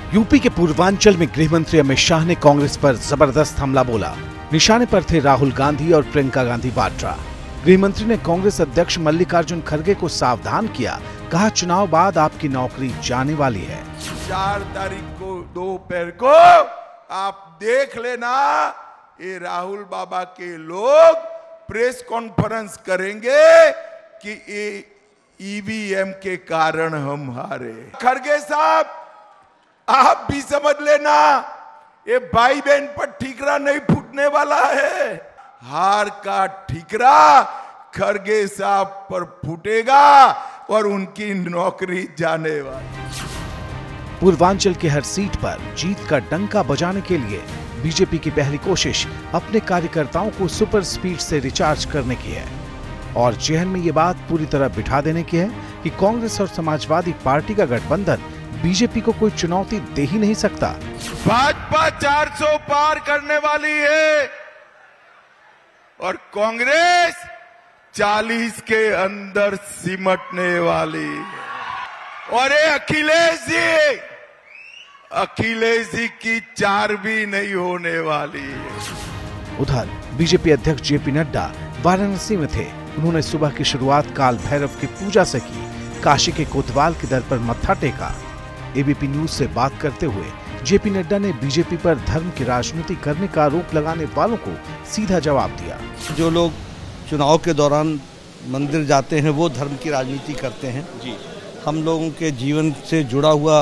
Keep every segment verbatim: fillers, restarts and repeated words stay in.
UP के पूर्वांचल में गृह मंत्री अमित शाह ने कांग्रेस पर जबरदस्त हमला बोला। निशाने पर थे राहुल गांधी और प्रियंका गांधी वाड्रा। गृह मंत्री ने कांग्रेस अध्यक्ष मल्लिकार्जुन खड़गे को सावधान किया। कहा, चुनाव बाद आपकी नौकरी जाने वाली है। चार तारीख को दोपहर को आप देख लेना, ये राहुल बाबा के लोग प्रेस कॉन्फ्रेंस करेंगे कि ये ईवीएम के कारण हम हारे। खड़गे साहब, आप भी समझ लेना, ये भाई बहन पर ठीकरा नहीं फूटने वाला है। हार का ठीकरा खड़गे साहब पर फूटेगा और उनकी नौकरी जाने वाली। पूर्वांचल के हर सीट पर जीत का डंका बजाने के लिए बीजेपी की पहली कोशिश अपने कार्यकर्ताओं को सुपर स्पीड से रिचार्ज करने की है और जहन में ये बात पूरी तरह बिठा देने की है कि कांग्रेस और समाजवादी पार्टी का गठबंधन बीजेपी को कोई चुनौती दे ही नहीं सकता। भाजपा चार सौ पार करने वाली है और कांग्रेस चालीस के अंदर सिमटने वाली है। और ये अखिलेश जी, अखिलेश जी की चार भी नहीं होने वाली है। उधर बीजेपी अध्यक्ष जेपी नड्डा वाराणसी में थे। उन्होंने सुबह की शुरुआत काल भैरव की पूजा से की। काशी के कोतवाल के दर पर मत्था टेका। एबीपी न्यूज से बात करते हुए जेपी नड्डा ने बीजेपी पर धर्म की राजनीति करने का आरोप लगाने वालों को सीधा जवाब दिया। जो लोग चुनाव के दौरान मंदिर जाते हैं वो धर्म की राजनीति करते हैं जी। हम लोगों के जीवन से जुड़ा हुआ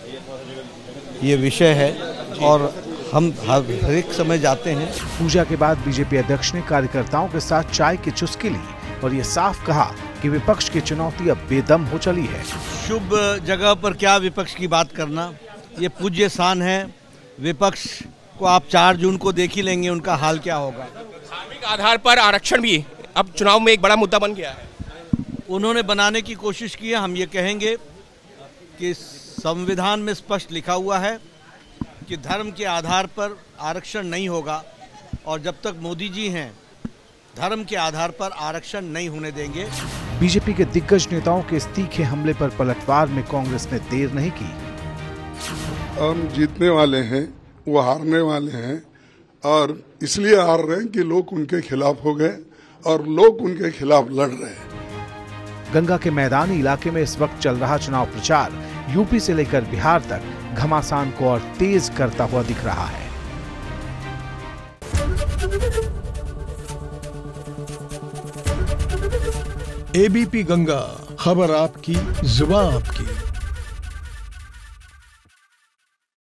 ये विषय है और हम हर एक समय जाते हैं। पूजा के बाद बीजेपी अध्यक्ष ने कार्यकर्ताओं के साथ चाय की चुस्की ली और ये साफ कहा कि विपक्ष की चुनौती अब बेदम हो चली है। शुभ जगह पर क्या विपक्ष की बात करना, ये पूज्य स्थान है। विपक्ष को आप चार जून को देख ही लेंगे उनका हाल क्या होगा। धार्मिक आधार पर आरक्षण भी अब चुनाव में एक बड़ा मुद्दा बन गया है। उन्होंने बनाने की कोशिश की है। हम ये कहेंगे कि संविधान में स्पष्ट लिखा हुआ है कि धर्म के आधार पर आरक्षण नहीं होगा और जब तक मोदी जी हैं धर्म के आधार पर आरक्षण नहीं होने देंगे। बीजेपी के दिग्गज नेताओं के इस तीखे हमले पर पलटवार में कांग्रेस ने देर नहीं की। हम जीतने वाले हैं, वो हारने वाले हैं और इसलिए हार रहे हैं कि लोग उनके खिलाफ हो गए और लोग उनके खिलाफ लड़ रहे हैं। गंगा के मैदानी इलाके में इस वक्त चल रहा चुनाव प्रचार यूपी से लेकर बिहार तक घमासान को और तेज करता हुआ दिख रहा है। एबीपी गंगा, खबर आपकी, जुबान आपकी।